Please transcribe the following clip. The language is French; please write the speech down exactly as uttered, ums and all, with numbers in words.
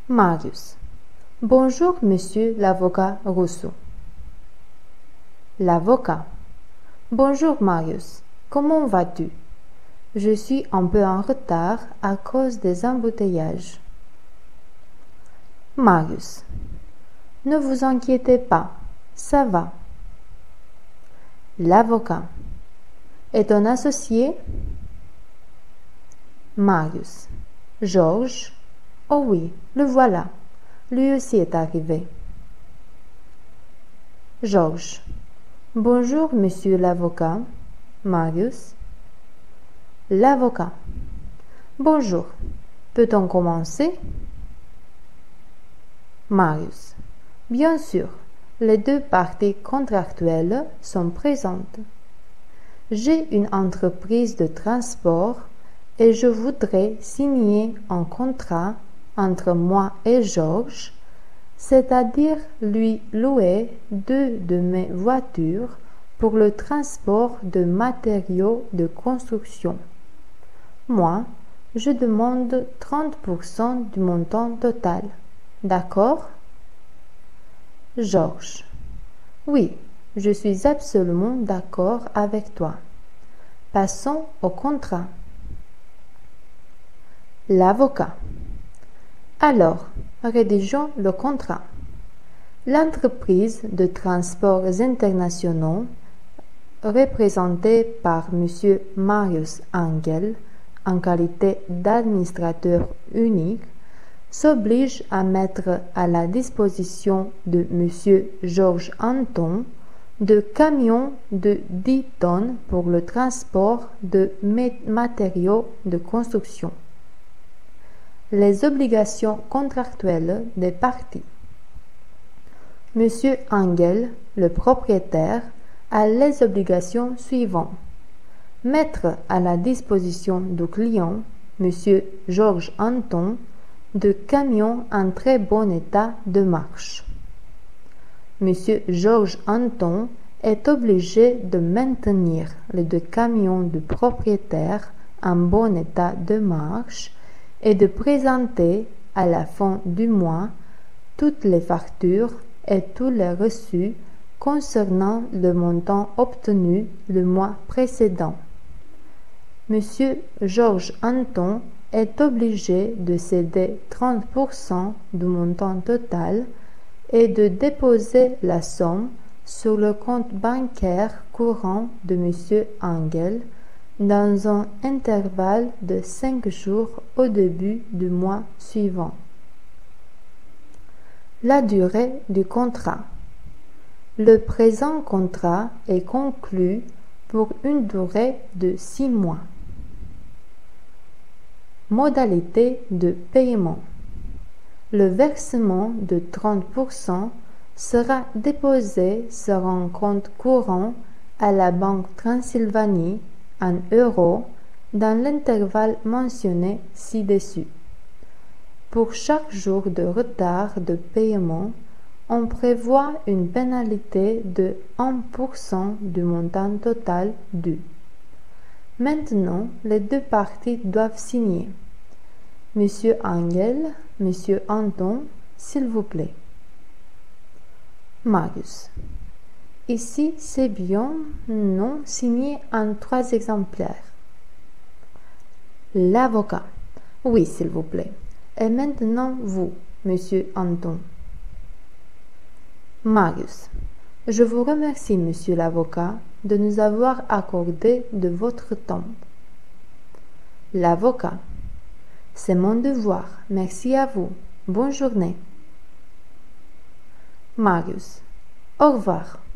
Marius. Bonjour, monsieur l'avocat Rousseau. L'avocat. Bonjour, Marius. Comment vas-tu? Je suis un peu en retard à cause des embouteillages. Marius. Ne vous inquiétez pas, ça va. L'avocat. Et ton associé? Marius. Georges. Oh oui, le voilà. Lui aussi est arrivé. Georges. Bonjour, monsieur l'avocat. Marius. L'avocat. Bonjour. Peut-on commencer? Marius. Bien sûr, les deux parties contractuelles sont présentes. J'ai une entreprise de transport et je voudrais signer un contrat entre moi et Georges, c'est-à-dire lui louer deux de mes voitures pour le transport de matériaux de construction. Moi, je demande trente pour cent du montant total. D'accord? Georges. Oui, je suis absolument d'accord avec toi. Passons au contrat. L'avocat. Alors, rédigeons le contrat. L'entreprise de transports internationaux, représentée par monsieur Marius Angel en qualité d'administrateur unique, s'oblige à mettre à la disposition de monsieur Georges Anton de camions de dix tonnes pour le transport de matériaux de construction. Les obligations contractuelles des parties. Monsieur Angel, le propriétaire, a les obligations suivantes. Mettre à la disposition du client, monsieur Georges Anton, de camions en très bon état de marche. Monsieur Georges Anton est obligé de maintenir les deux camions du propriétaire en bon état de marche et de présenter à la fin du mois toutes les factures et tous les reçus concernant le montant obtenu le mois précédent. Monsieur Georges Anton est obligé de céder trente pour cent du montant total et de déposer la somme sur le compte bancaire courant de monsieur Angel dans un intervalle de cinq jours au début du mois suivant. La durée du contrat. Le présent contrat est conclu pour une durée de six mois. Modalité de paiement. Le versement de trente pour cent sera déposé sur un compte courant à la Banque Transylvanie en euros dans l'intervalle mentionné ci-dessus. Pour chaque jour de retard de paiement, on prévoit une pénalité de un pour cent du montant total dû. Maintenant, les deux parties doivent signer. Monsieur Angel, monsieur Anton, s'il vous plaît. Marius. Ici, c'est bien, non, signé en trois exemplaires. L'avocat. Oui, s'il vous plaît. Et maintenant, vous, monsieur Anton. Marius. Je vous remercie, monsieur l'avocat, de nous avoir accordé de votre temps. L'avocat. C'est mon devoir. Merci à vous. Bonne journée. Marius. Au revoir.